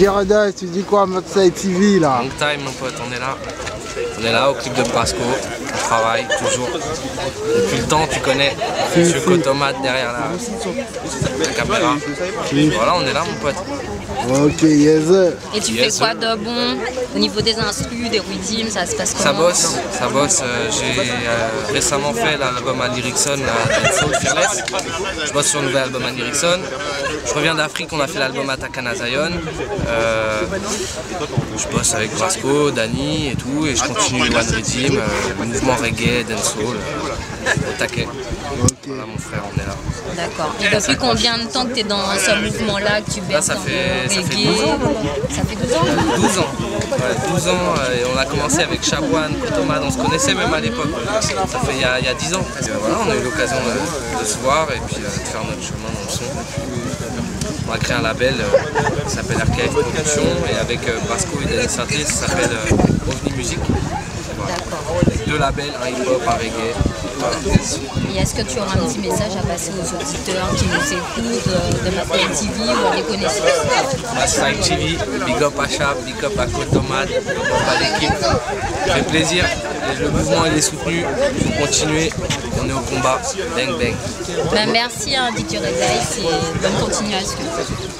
DJ Reda, tu dis quoi à Modside TV là? Long time mon pote, on est là. On est là au clip de Brasco, on travaille toujours. Depuis le temps, tu connais Monsieur Cotomate derrière la caméra. Voilà, on est là mon pote. Ok, yes. Et tu fais quoi de bon au niveau des instrus, des rythmes, ça se passe comment? Ça bosse. J'ai récemment fait l'album à Lyricson, Soul Fearless. Je bosse sur un nouvel album à Lyricson. Je reviens d'Afrique, on a fait l'album à Takana Zion. Je bosse avec Brasco, Dani et tout, et je continue le One Rhythm, le mouvement reggae, dancehall, au taquet. Voilà mon frère, on est là. D'accord. Et depuis combien de temps que tu es dans ce mouvement-là, que tu baisses ça dans fait le reggae? 12 ans. Ça fait 12 ans? 12 ans. Ouais, 12 ans, et on a commencé avec Chabouane, Cotomade, on se connaissait même à l'époque. Ça fait il y a 10 ans. Voilà, on a eu l'occasion de se voir et puis de faire notre chemin dans le son. On a créé un label qui s'appelle Archive Production et avec Brasco et Denis Santé, ça s'appelle OVNI Music. Voilà. Deux labels, un hip-hop, un reggae. Voilà. Et est-ce que tu auras un petit message à passer aux auditeurs qui nous écoutent de Modside TV ou à des connaissances? Modside TV, big up à Chab, big up à Cotomade, big up à l'équipe. Ça fait plaisir, le mouvement il est soutenu, il faut continuer, on est au combat, bang bang. Ben merci DJ Reda et bonne continuation.